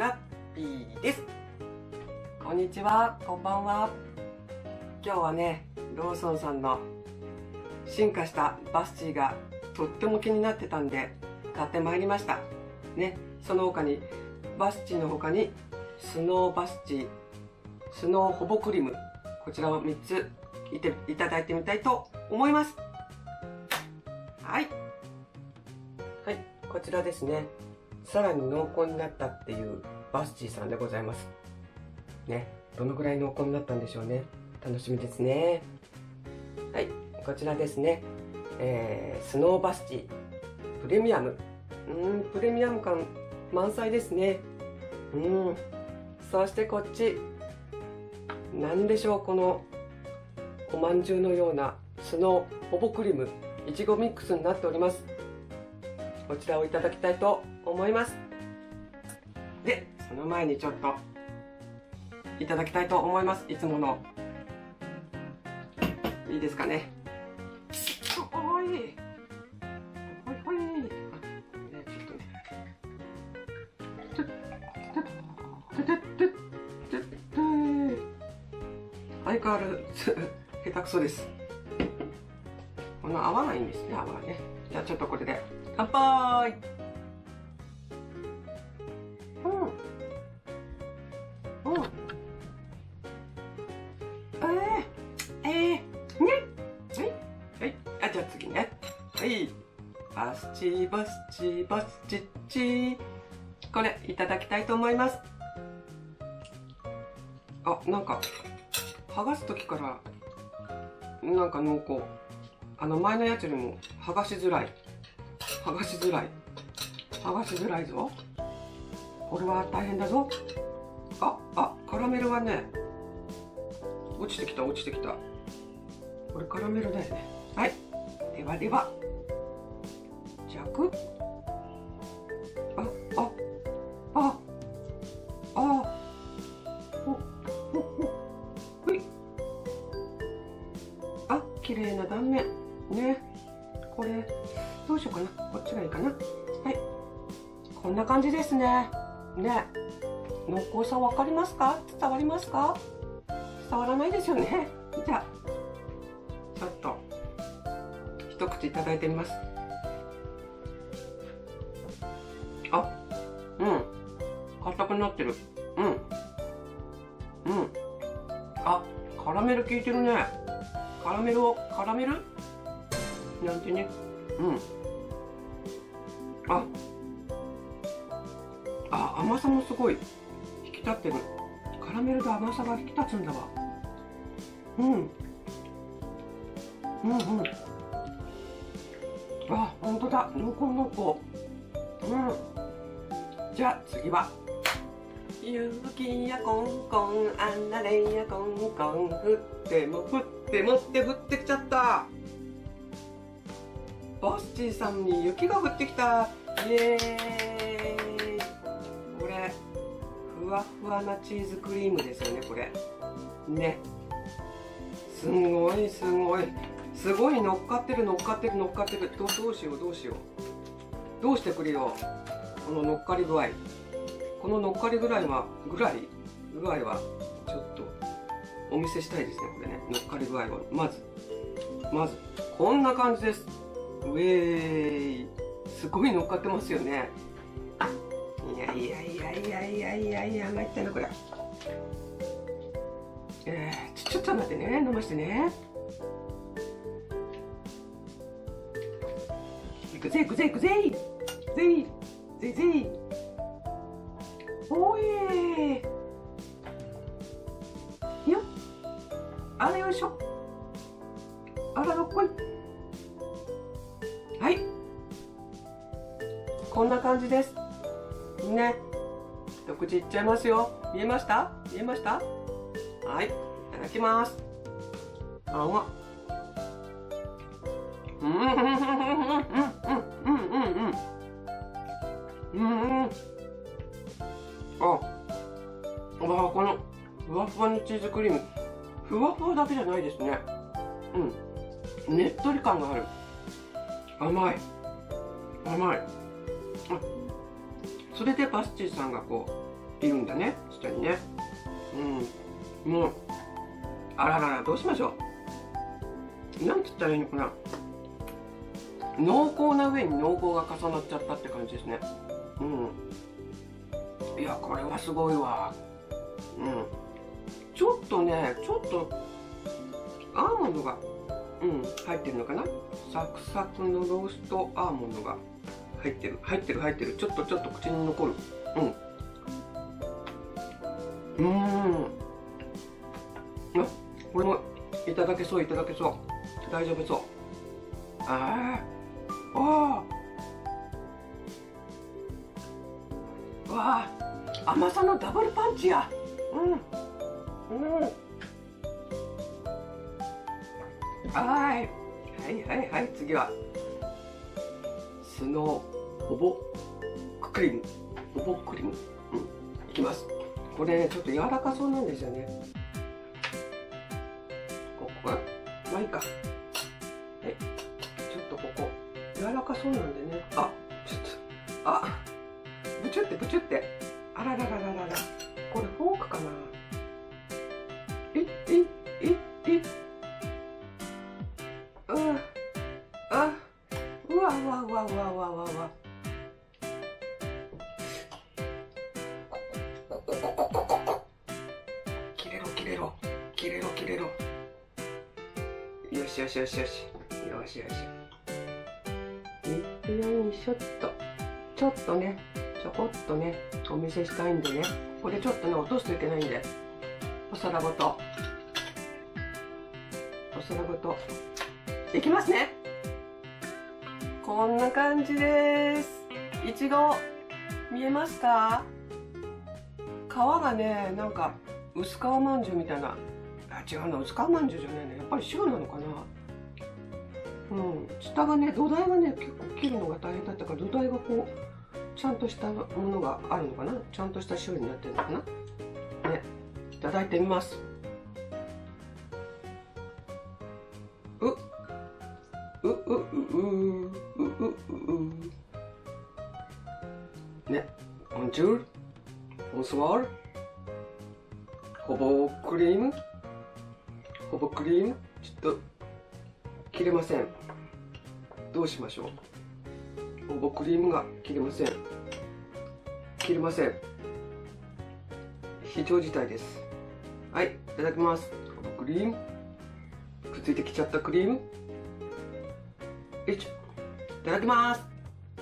なっぴーです。こんにちは、こんばんは。今日はね、ローソンさんの進化したバスチーがとっても気になってたんで買ってまいりましたね。その他にバスチーの他にスノーバスチー、スノーほぼクリーム、こちらを3ついただいてみたいと思います。はい、こちらですね。さらに濃厚になったっていうバスチーさんでございますね。どのぐらい濃厚になったんでしょうね。楽しみですね。はい、こちらですね。スノーバスチープレミアム、プレミアム感満載ですね。そしてこっち何でしょう、このおまんじゅうのようなスノーほぼクリームいちごミックスになっております。こちらをいただきたいと思います。で、その前にちょっといただきたいと思います。いつものいいですかね。おいほいほい、ね、ちょっと相変わらず下手くそです。この合わないんですね、泡がね。じゃあちょっとこれで乾杯。じゃあ次ね。はい。バスチーバスチーバスチッチー。これいただきたいと思います。あ、なんか剥がす時からなんか濃厚。前のやつよりも剥がしづらいぞ。これは大変だぞ。カラメルはね、落ちてきた。これカラメルだよね。はい、では弱。綺麗な断面ね。これどうしようかな。こっちがいいかな。はい、こんな感じですね。濃厚さ分かりますか？伝わりますか？伝わらないですよね。じゃあちょっと一口いただいてみます。硬くなってる。カラメル効いてるね。カラメルなんてね。甘さもすごい引き立ってる。カラメルで甘さが引き立つんだわ。本当だ、濃厚。じゃあ次はゆきやこんこん、あんなれやこんこん、降って降ってきちゃった。バスチーさんに雪が降ってきた。イエーイ。これふわふわなチーズクリームですよね、これね。すごい乗っかってる。どうしよう。どうしてくれよ、この乗っかり具合。この乗っかり具合はちょっとお見せしたいですね。これね、乗っかり具合をまずこんな感じです。ウェーイ。すごい乗っかってますよね。いや参ったなこれ。ちょっと待ってね、飲ましてね。いくぜおいよっ。よいしょ。どっこい。はい、こんな感じですね。一口いっちゃいますよ。見えました？はい、いただきます。このふわふわのチーズクリーム、ふわふわだけじゃないですね。ねっとり感がある。甘い。それでバスチーさんがこいるんだね、下にね。もうあららら、どうしましょう。なんて言ったらいいのかな。濃厚な上に濃厚が重なっちゃったって感じですね。いや、これはすごいわ。ちょっとアーモンドが入ってるのかな。サクサクのローストアーモンドが入ってる。ちょっと口に残る。あ、これもいただけそう。大丈夫そう。甘さのダブルパンチや。はい、次はスノーほぼクリーム。いきます。これちょっと柔らかそうなんですよね。ここがまあいいか。ちょっとここ柔らかそうなんでね。ブチュってあらら、これフォークかな。うわ。切れろ。よし。よいしょっと。ちょこっとね、お見せしたいんでね。これちょっとね、落とすといけないんで、お皿ごといきますね。こんな感じです。いちご見えますか？皮がね、なんか薄皮まんじゅうみたいな。違うな、薄皮まんじゅうじゃないね。やっぱり塩なのかな。下がね、土台がね、結構切るのが大変だったから、土台がこうちゃんとしたものがあるのかな。ちゃんとした塩になってるのかなね。いただいてみます。ね、ボンジュール、ボンソワール。ほぼクリーム、ちょっと切れません。どうしましょう。ほぼクリームが切れません。非常事態です。はい、いただきます。ほぼクリーム、くっついてきちゃったクリーム。いただきます。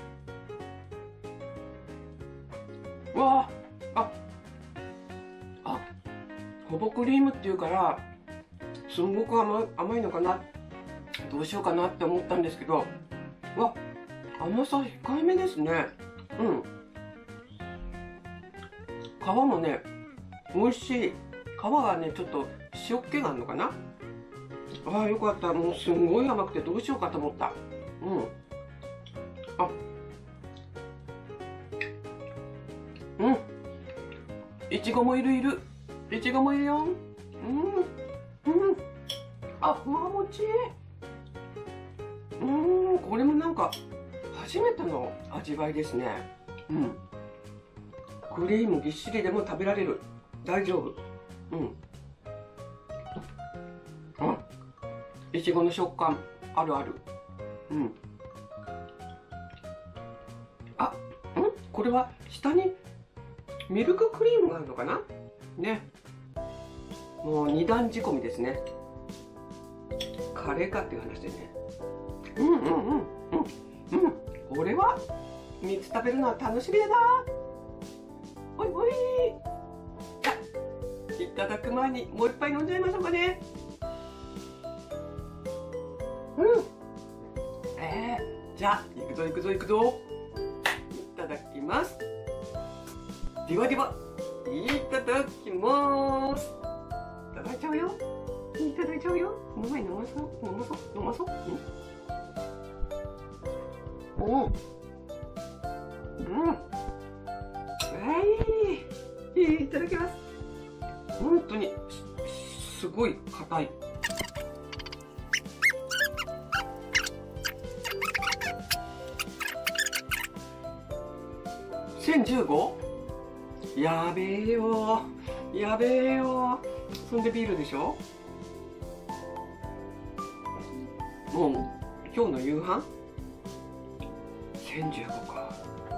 ほぼクリームっていうからすんごく甘いのかな、どうしようかなって思ったんですけど、甘さ控えめですね。皮もね、美味しい。皮がね、ちょっと塩っ気があるのかな。よかった。もうすんごい甘くてどうしようかと思った。いちごもいるよ。ふわもち。これもなんか初めての味わいですね。クリームぎっしりでも食べられる。大丈夫。いちごの食感ある。これは下にミルククリームがあるのかなね。もう二段仕込みですね。カレーかっていう話でね。これは3つ食べるのは楽しみだな。おい、いただく前にもう一杯飲んじゃいましょうかね。じゃあ行くぞ。いただきます。ではいただきます。いただいちゃうよ。飲まそう。いただきます。本当にすごい硬い。1015？ やべえよ、やべえよ。そんでビールでしょ。もう今日の夕飯1015か。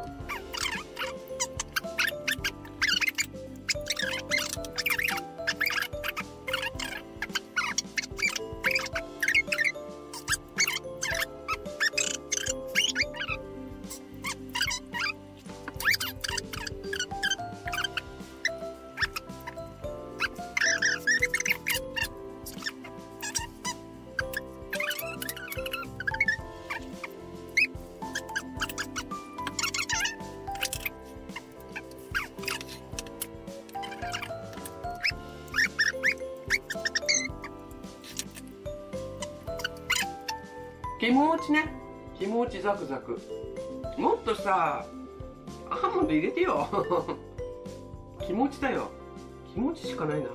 気持ちね、気持ちザクザク。もっとさ、アーモンド入れてよ。気持ちだよ、気持ちしかないな。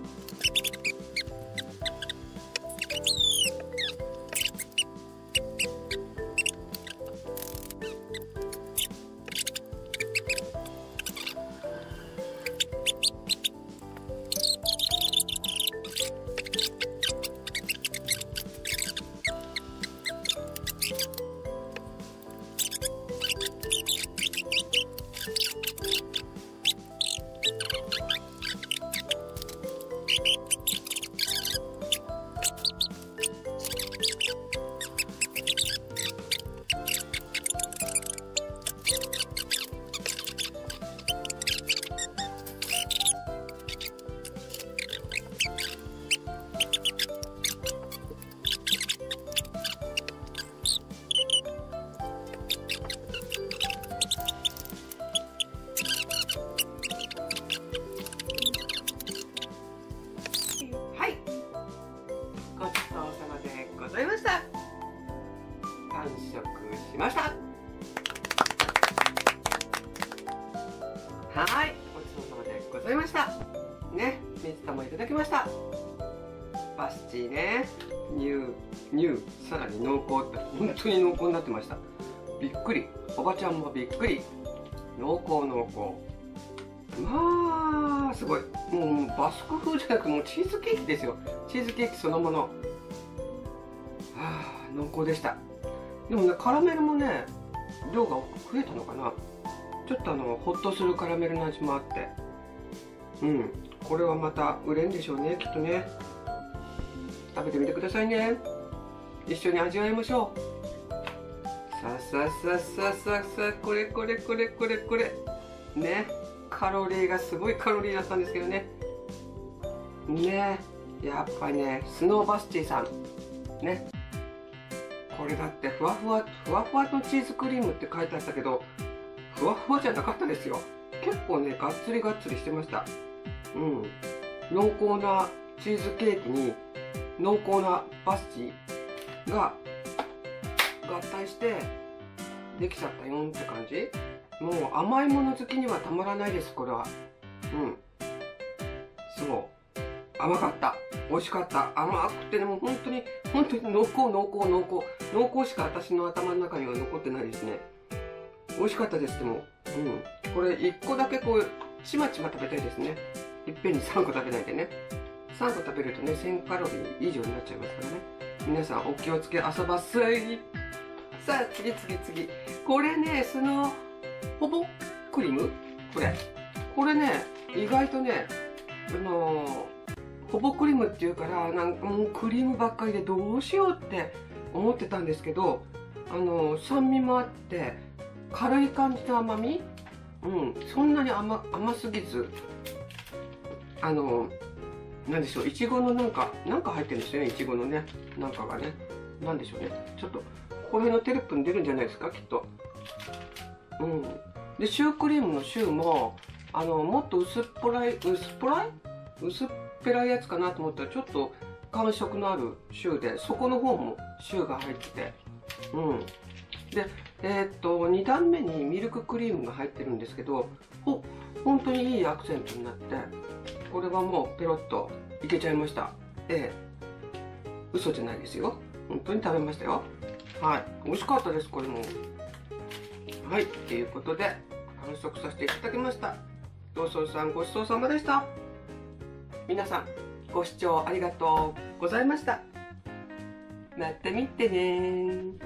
ございました。完食しました。はい、ごちそうさまでございましたね。水田もいただきました。バスチーね、さらに濃厚って、本当に濃厚になってました。びっくり、おばちゃんもびっくり。濃厚濃厚、まあすごい。もうバスク風じゃなく、もうチーズケーキですよ。チーズケーキそのもの。濃厚でした。でもね、カラメルもね、量が増えたのかな。ちょっとホッとするカラメルの味もあって、これはまた売れんでしょうね、きっとね。食べてみてくださいね。一緒に味わいましょう。さあ、これね。カロリーがすごいカロリーだったんですけどね。ね、やっぱりね、スノーバスチーさんね。これだってふわふわのチーズクリームって書いてあったけど、ふわふわじゃなかったですよ。結構ね、がっつりしてました。濃厚なチーズケーキに濃厚なバスチーが合体してできちゃったよって感じ。もう甘いもの好きにはたまらないです、これは。そう甘かった、美味しかった。甘くて、でも本当に濃厚しか私の頭の中には残ってないですね。美味しかったです。でもこれ1個だけこうちまちま食べたいですね。いっぺんに3個食べないでね。3個食べるとね、1000カロリー以上になっちゃいますからね。皆さんお気をつけ、遊ばすい。さあ次。これね、スノーほぼクリーム、これね、意外とね、ほぼクリームっていうから、なんかもうクリームばっかりでどうしようって思ってたんですけど、酸味もあって軽い感じの甘み、そんなに甘すぎず、なんでしょう、いちごのなんか入ってるんですよね。いちごのね、なんかがね、なんでしょうね。ちょっとこれのテロップに出るんじゃないですか、きっと。でシュークリームのシューももっと薄っぺらいやつかなと思ったら、ちょっと感触のあるシューで、そこの方もシューが入ってて、で2段目にミルククリームが入ってるんですけど、本当にいいアクセントになって、これはもうペロッといけちゃいました。嘘じゃないですよ、本当に食べましたよ。はい、美味しかったです、これも。はい、ということで完食させていただきました。 ローソンさんごちそうさまでした。皆さんご視聴ありがとうございました。また見てね。